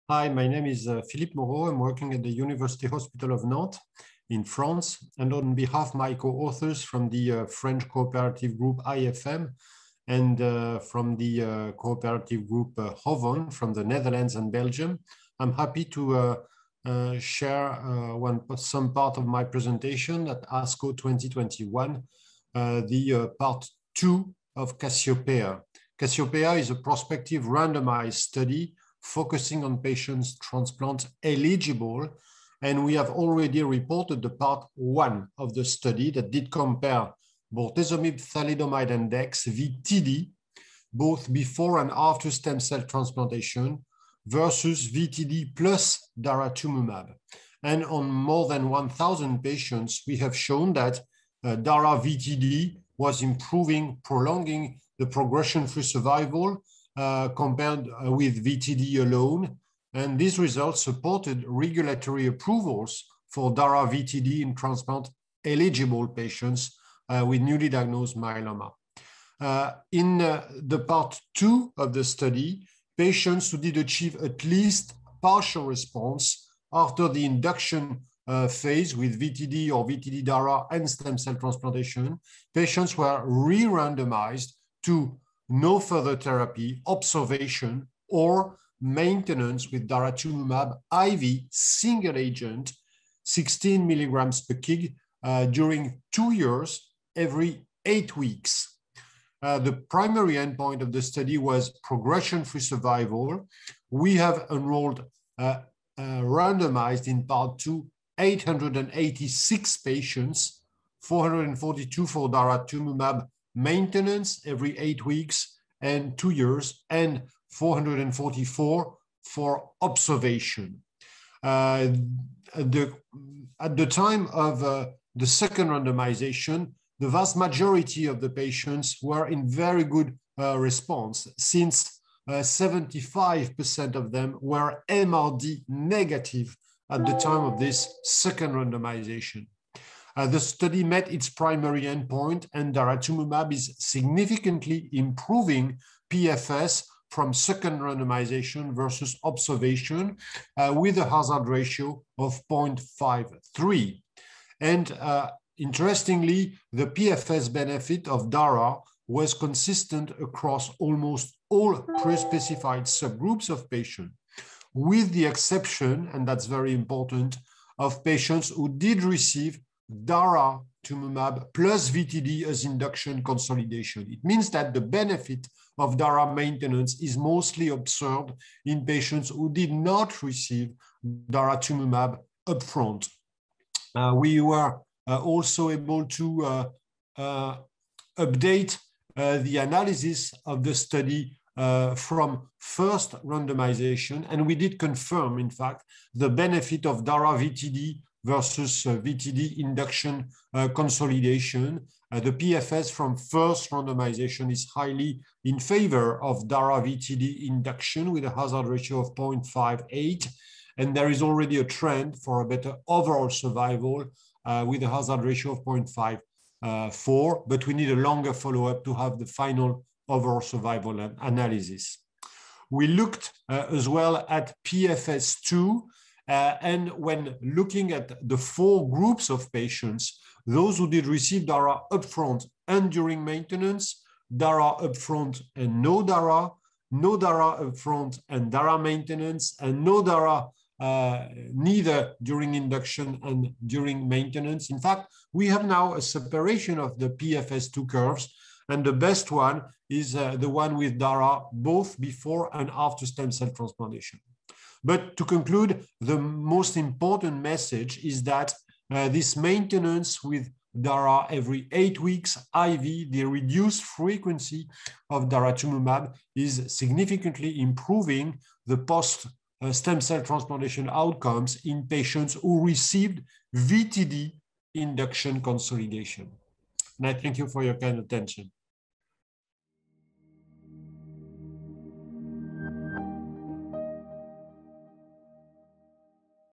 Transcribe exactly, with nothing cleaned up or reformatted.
Hi, my name is uh, Philippe Moreau. I'm working at the University Hospital of Nantes in France. And on behalf of my co-authors from the uh, French cooperative group I F M and uh, from the uh, cooperative group uh, Hovon from the Netherlands and Belgium, I'm happy to uh, uh, share uh, one, some part of my presentation at ASCO twenty twenty-one, uh, the uh, part two of CASSIOPEIA. CASSIOPEIA is a prospective randomized study focusing on patients transplant eligible. And we have already reported the part one of the study that did compare bortezomib, thalidomide, and dex V T D, both before and after stem cell transplantation, versus V T D plus daratumumab. And on more than one thousand patients, we have shown that uh, DARA V T D was improving, prolonging the progression-free survival Uh, compared uh, with V T D alone. And these results supported regulatory approvals for DARA V T D in transplant-eligible patients uh, with newly diagnosed myeloma. Uh, in uh, the part two of the study, patients who did achieve at least partial response after the induction uh, phase with V T D or V T D DARA and stem cell transplantation, patients were re-randomized to no further therapy, observation, or maintenance with daratumumab I V single agent, sixteen milligrams per kg uh, during two years, every eight weeks. Uh, the primary endpoint of the study was progression-free survival. We have enrolled, uh, uh, randomized in part two, eight hundred eighty-six patients, four hundred forty-two for daratumumab maintenance every eight weeks and two years, and four hundred forty-four for observation. Uh, the, at the time of uh, the second randomization, the vast majority of the patients were in very good uh, response, since uh, seventy-five percent of them were M R D negative at the time of this second randomization. Uh, the study met its primary endpoint, and daratumumab is significantly improving P F S from second randomization versus observation uh, with a hazard ratio of zero point five three. And uh, interestingly, the P F S benefit of DARA was consistent across almost all pre-specified subgroups of patients, with the exception, and that's very important, of patients who did receive daratumumab plus V T D as induction consolidation. It means that the benefit of DARA maintenance is mostly observed in patients who did not receive daratumumab upfront. Uh, we were uh, also able to uh, uh, update uh, the analysis of the study uh, from first randomization, and we did confirm, in fact, the benefit of DARA V T D versus uh, V T D induction uh, consolidation. Uh, the P F S from first randomization is highly in favor of DARA V T D induction with a hazard ratio of zero point five eight. And there is already a trend for a better overall survival uh, with a hazard ratio of zero point five four, but we need a longer follow-up to have the final overall survival analysis. We looked uh, as well at P F S two. Uh, and when looking at the four groups of patients, those who did receive DARA upfront and during maintenance, DARA upfront and no DARA, no DARA upfront and DARA maintenance, and no DARA uh, neither during induction and during maintenance. In fact, we have now a separation of the P F S two curves, and the best one is uh, the one with DARA both before and after stem cell transplantation. But to conclude, the most important message is that uh, this maintenance with DARA every eight weeks I V, the reduced frequency of daratumumab, is significantly improving the post-stem cell transplantation outcomes in patients who received V T D induction consolidation. And I thank you for your kind attention.